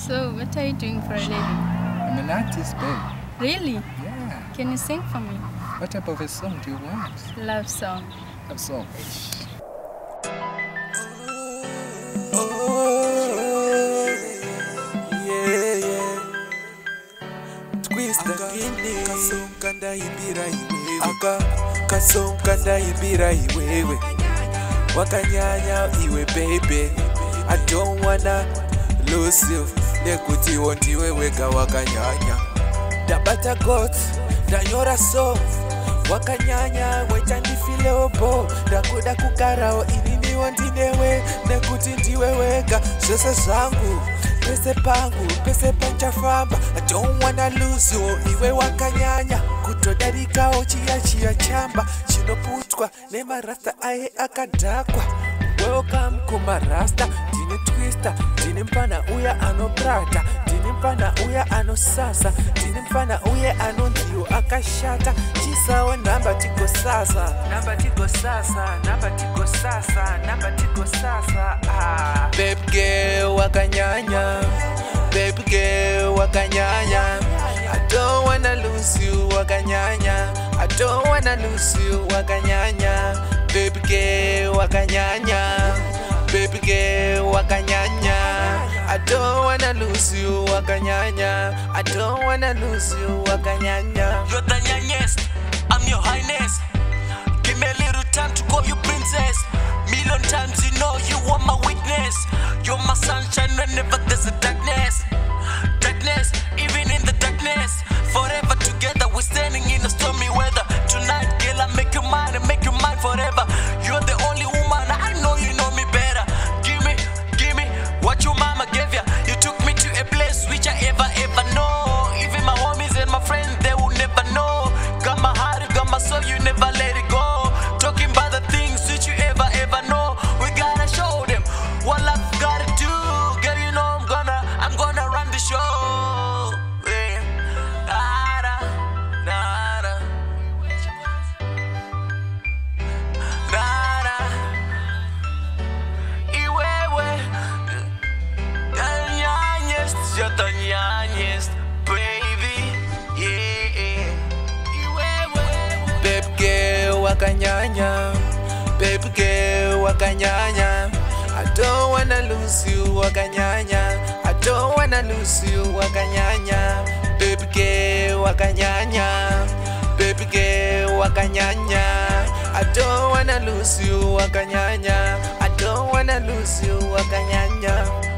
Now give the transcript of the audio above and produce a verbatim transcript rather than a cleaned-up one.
So, what are you doing for a living? I'm an artist, babe. Really? Yeah. Can you sing for me? What type of a song do you want? Love song. Love song. Aka kasonga ndaimbira iwewe wakanyanya iwe baby, I don't wanna lose you nekuti ndiwe wega wakanyanya. Ndabata got ndanyora song wakanyanya waita ndifile obo ndakuda kugarawo inini wandinewe nekuti ndiwe wega zvese zvangu pese pangu pese panchafamba. I don't wanna lose you iwe wakanyanya kutodarikawo chiya chiya chamba chinoputwa nemarasta aye akadhakwa. Welcome kumarasta, ndine twister, ndine mpana uya anobrata, ndine mpana uya anosasa, ndine mpana uya anonziyo akashata. Chisawo namba tiko sasa, namba tiko sasa, namba tiko sasa, namba tiko sasa. Ah. Baby girl wakanyanya, baby girl wakanyanya, I don't wanna lose you wakanyanya, I don't wanna lose you wakanyanya. Baby girl wakanyanya, baby girl wakanyanya, I don't wanna lose you wakanyanya, I don't wanna lose you wakanyanya. You're the nyanyest, I'm your highness. Give me a little time to call you princess. Million times you know you are my witness. You're my sunshine whenever there's a darkness. Darkness, even in the darkness. Forever together we're standing in a stormy weather. Tonight girl I make you mine and make you mine forever. You're the only woman, I know you know me better. Give me, give me what your mama gave ya. You took me to a place which I ever ever know. Even my homies and my friends they will never know. Got my heart, got my soul, you never let it go. Talking about the things which you ever ever know. We gotta show them what love gotta do. Girl you know I'm gonna, I'm gonna run the show. Yeah. Nada, nada. Nada. Iwewe. Nyanyest, you're the nyanyest, baby. Yeah. Iwewe. Baby girl wakanyanya, baby girl wakanyanya, I don't wanna lose you wakanyanya, I don't wanna lose you wakanyanya. Baby girl wakanyanya, baby girl wakanyanya, I don't wanna lose you wakanyanya, I don't wanna lose you wakanyanya.